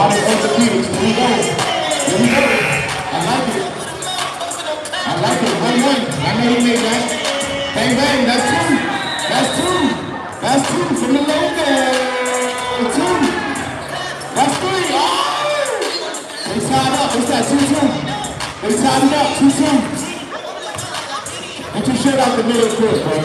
Modern orthopedics. Here we go. Here we go. I like it. I like it. 1-1. I know he made that. Bang, bang. That's two. That's two. That's two from the logo. Two. That's three. Oh! They tied up. What's that? 2-2. They tied it up. 2-2. Get your shit out the middle quick, bro.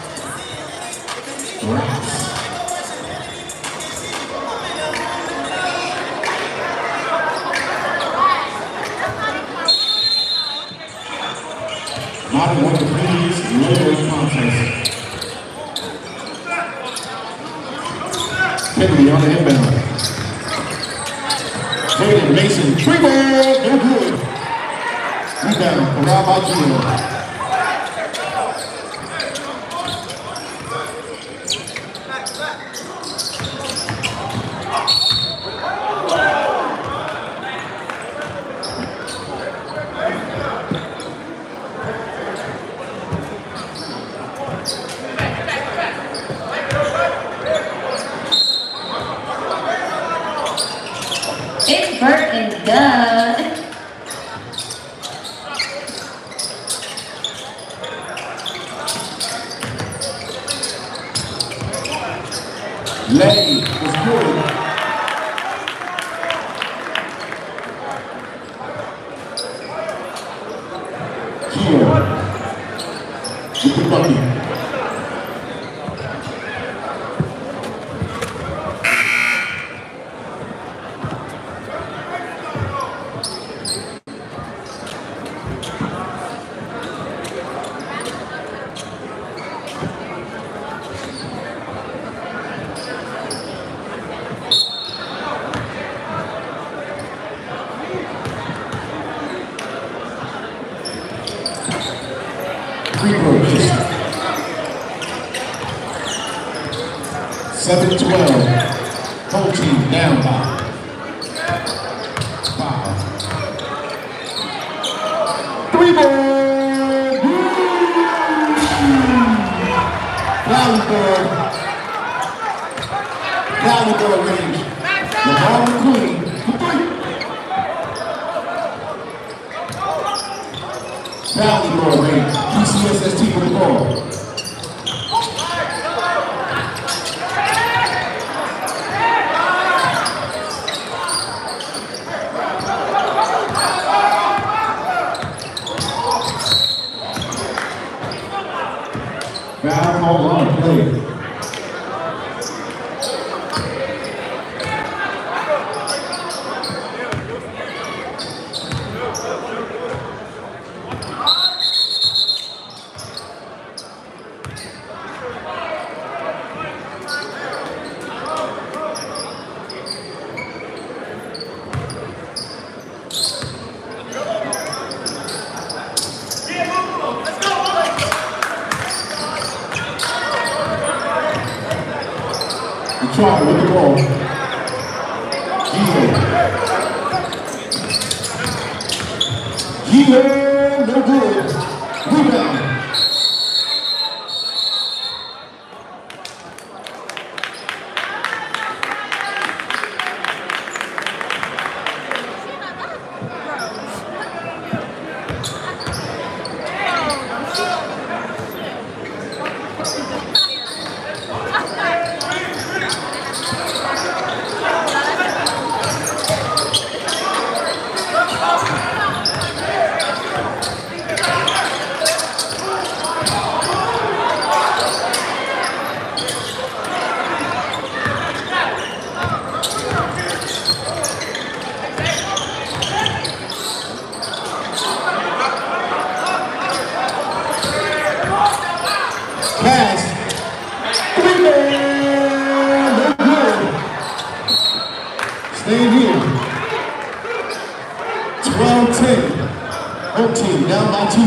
Modern orthopedics logo contest. Kennedy on the inbound. Taylor Mason, free ball, no good. Rebound, around by Gino. It's Bert and Doug. Lay is good. Here. Get the bucket. Free throws. 7-12. Whole team down by 5. 3 ball. Valley range. LeBron McQueen. Valley range. PCSST for the ball. Foul call on play. Try with the ball. Gio, no good. Rebound. Pass. Rebound. No good. Stay here. 12-10. Home team down by 2.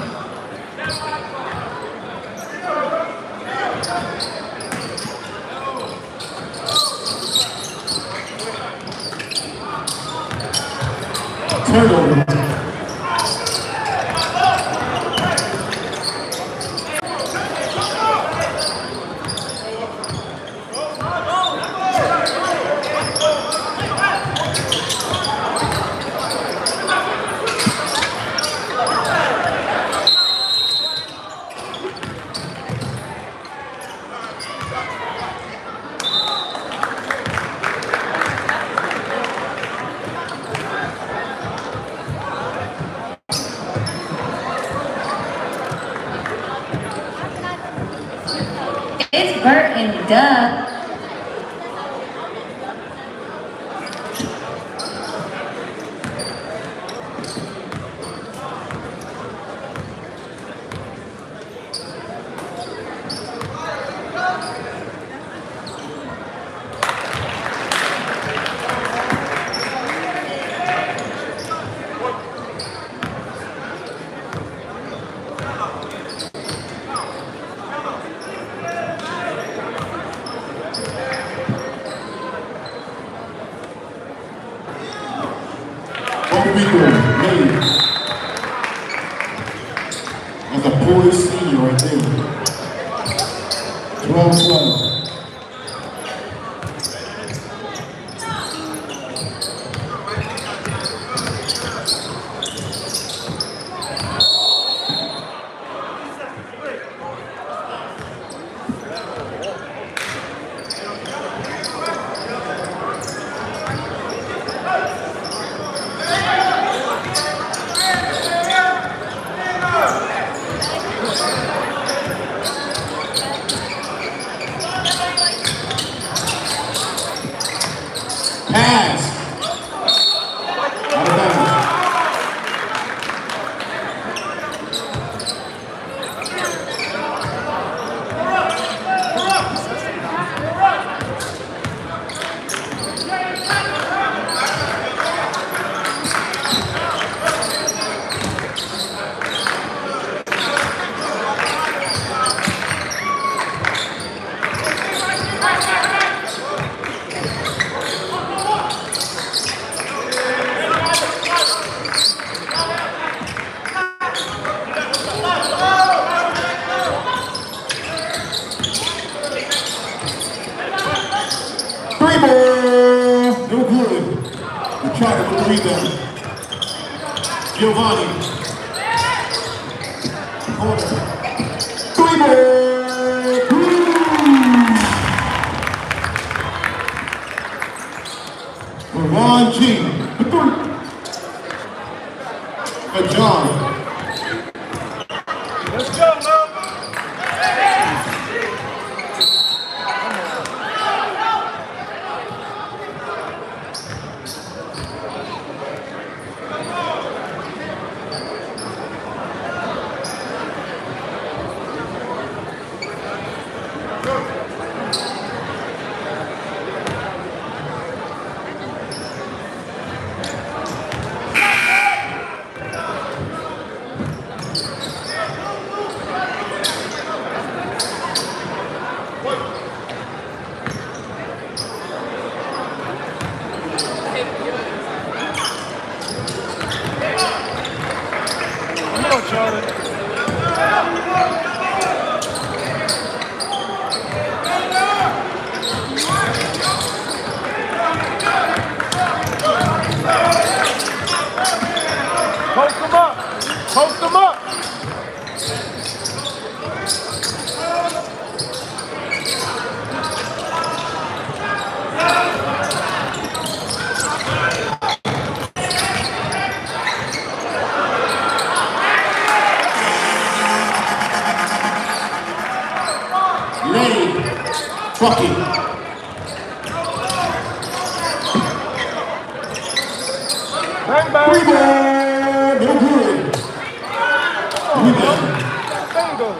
Turnover. and dub. That's a poised senior right there. 12-12. Pass. Out of bounds. Three ball. No good. The try to put the rebound. Giovanni. Corner. Three ball. For Ron G. The three. For John. Let's go, man. Post them up! Post them up! Ready. Bucket. Bang, bang! Rebound. No good. Rebound. Bingo!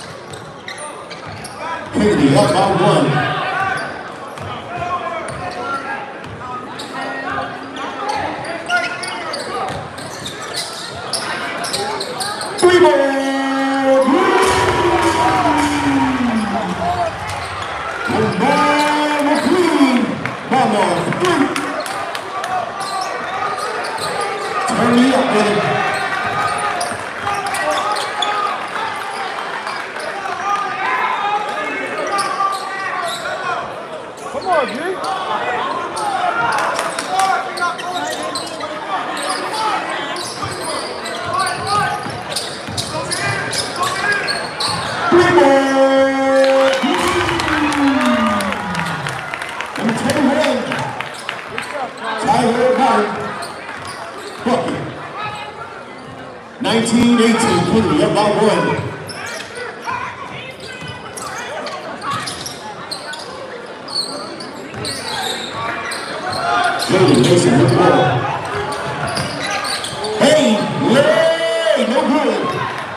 Kennedy up by one. Three ball. And ball McQueen. Ball on three. Turn me up, brother. Come on, G! Three ball. Number 21. Tyler Hart. Bucket. 19-18. Kennedy up by one. Jordan Mason with the ball. Hey, yay, no good.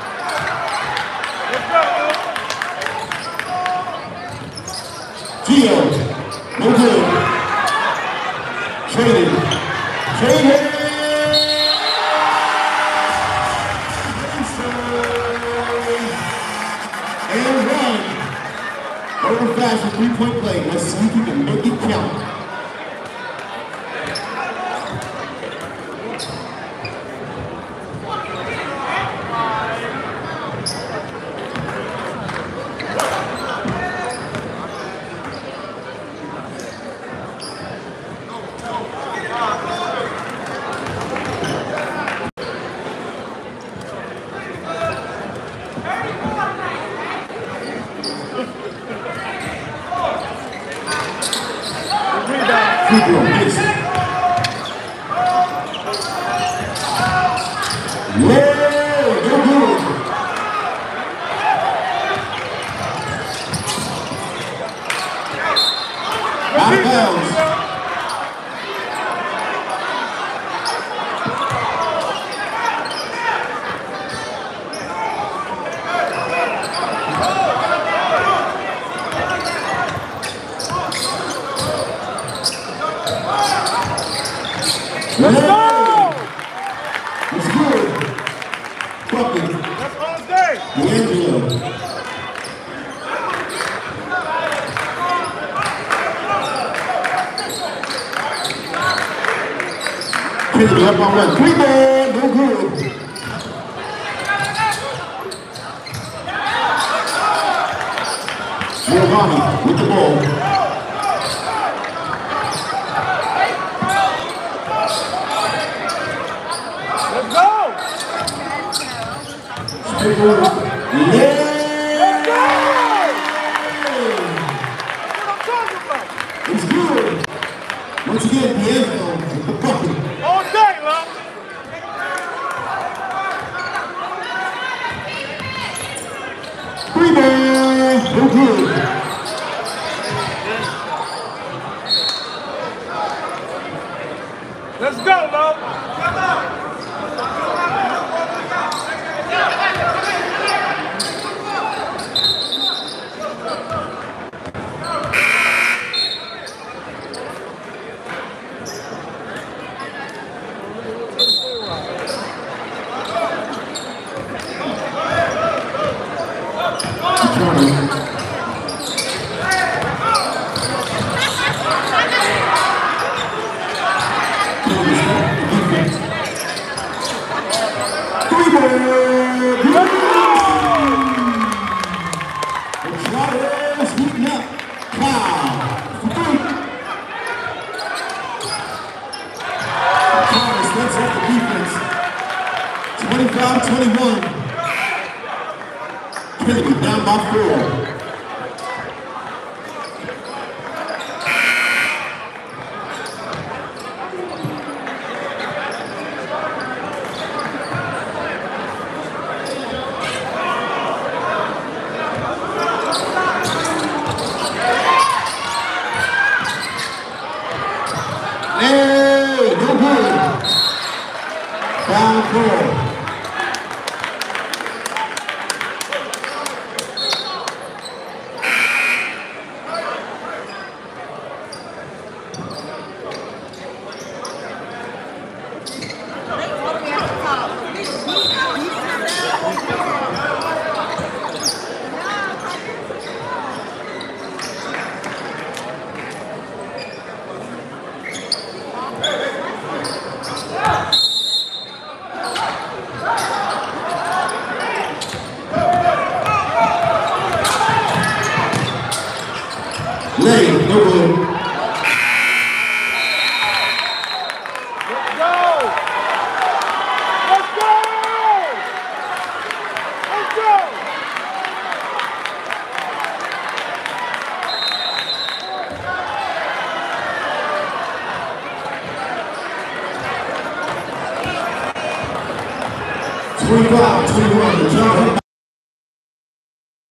Gio, no good. Traded. And run. Over fast with 3-point play. Let's see if you can make it count. Out of bounds. Let's go! It's good. Bucket. That's all day. D'Angelo. Kennedy up on one. 3-ball, no good. Giovanni with the ball. Let's go! Yeah! It's good. Once again, D'Angelo with the bucket. All day, love. Three-ball, no good. Let's go, love. Come on. That's off the defense. 25-21. Kennedy down by 4. Hey, no good. Foul call. Lay, no good. Let's go! Let's go! Let's go! 25-21, the jump